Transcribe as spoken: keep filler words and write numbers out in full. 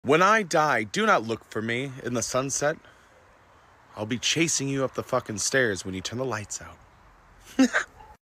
When I die, do not look for me in the sunset. I'll be chasing you up the fucking stairs when you turn the lights out.